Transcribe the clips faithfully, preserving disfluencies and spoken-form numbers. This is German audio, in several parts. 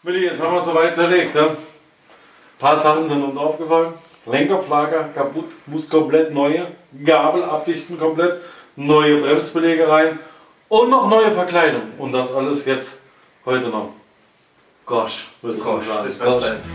Willi, jetzt haben wir es soweit zerlegt. Ja? Ein paar Sachen sind uns aufgefallen. Lenkerpflager kaputt, muss komplett neue. Gabel abdichten komplett. Neue Bremsbeläge rein. Und noch neue Verkleidung. Und das alles jetzt heute noch. Gosh, würde ich Gosh, sagen. das wird Zeit.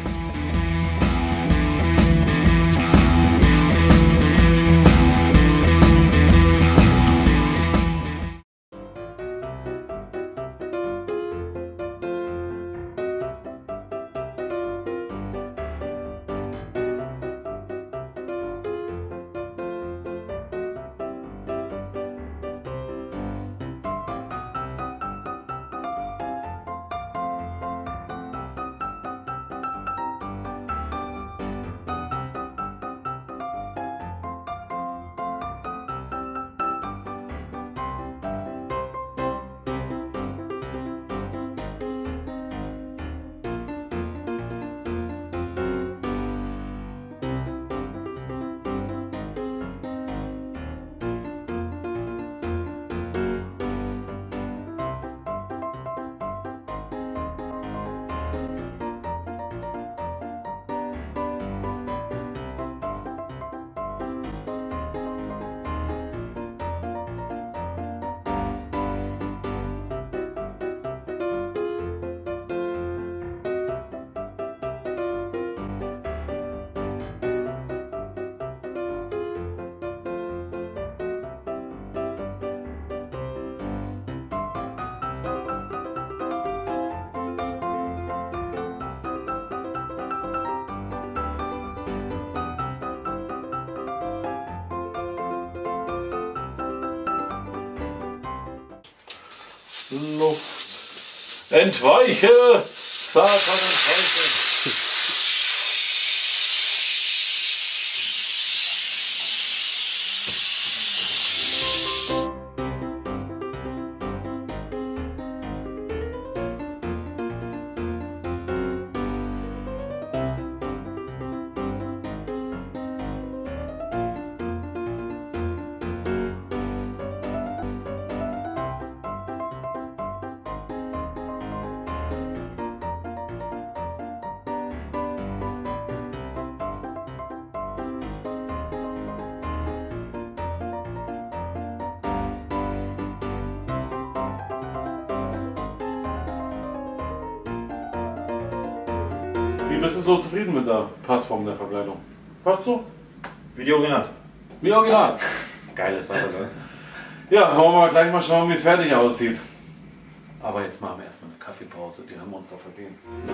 Luft. Entweiche! Satan, entweiche! Wie bist du so zufrieden mit der Passform der Verkleidung? Passt so? Wie die Original. Wie original. Geile Sache, ne? Ja, wollen wir mal gleich mal schauen, wie es fertig aussieht. Aber jetzt machen wir erstmal eine Kaffeepause, die haben wir uns doch verdient.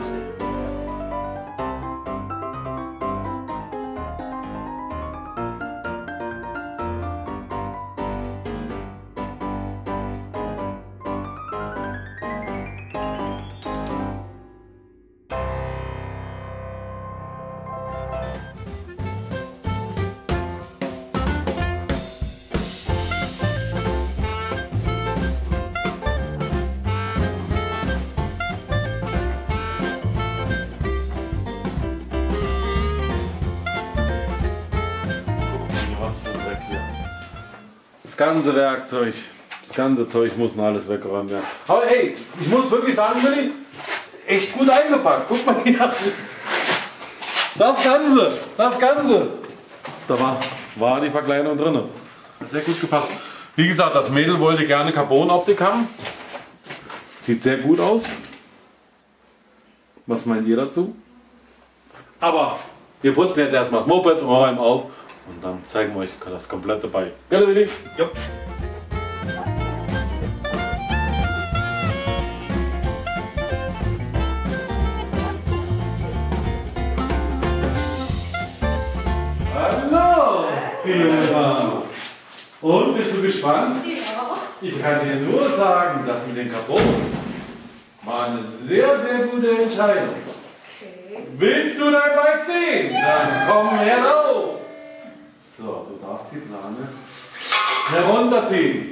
Das ganze Werkzeug, das ganze Zeug muss noch alles weggeräumt werden. Aber ey, ich muss wirklich sagen, Willi, echt gut eingepackt. Guck mal hier. Das Ganze, das Ganze. Da war's, war die Verkleidung drin. Hat sehr gut gepasst. Wie gesagt, das Mädel wollte gerne Carbon-Optik haben. Sieht sehr gut aus. Was meint ihr dazu? Aber wir putzen jetzt erstmal das Moped und räumen auf. Und dann zeigen wir euch das komplett dabei. Gell, Willi? Jo. Hallo, Eva. Und, bist du gespannt? Ja. Ich kann dir nur sagen, dass mit dem Carbon war eine sehr, sehr gute Entscheidung. Okay. Willst du dein Bike sehen? Dann komm herauf. So, du darfst die Plane herunterziehen.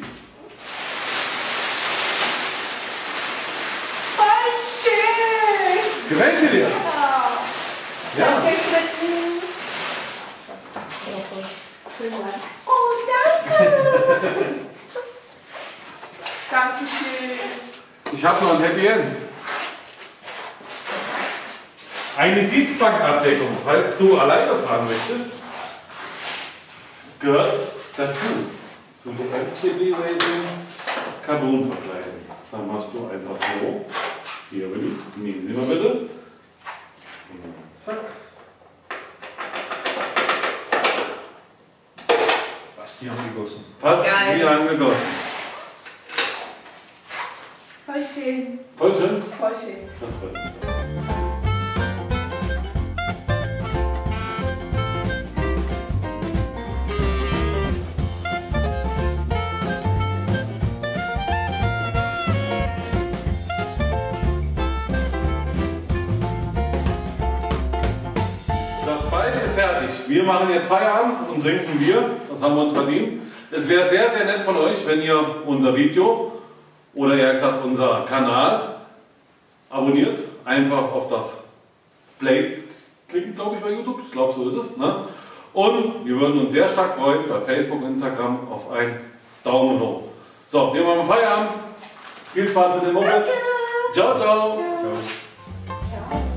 Voll schön! Gefällt sie dir? Ja. Ja. Danke, Quitten. Ja, voll schön. Oh, danke! Dankeschön. Ich habe noch ein Happy End. Eine Sitzbankabdeckung, falls du alleine fahren möchtest, gehört dazu. Zum F C B Racing Carbonverkleidung. Dann machst du einfach so. Hier, Willi, nehmen Sie mal bitte. Und zack. Was die angegossen. Passt Geil. wie angegossen. Voll schön. Voll schön. Voll schön. Das freut mich. Das Bein ist fertig. Wir machen jetzt Feierabend und trinken Bier. Das haben wir uns verdient. Es wäre sehr, sehr nett von euch, wenn ihr unser Video oder eher gesagt unser Kanal abonniert. Einfach auf das Play klicken, glaube ich, bei YouTube. Ich glaube, so ist es. Ne? Und wir würden uns sehr stark freuen bei Facebook und Instagram auf einen Daumen hoch. So, wir machen Feierabend. Viel Spaß mit dem Moped. Ciao, ciao. Ciao.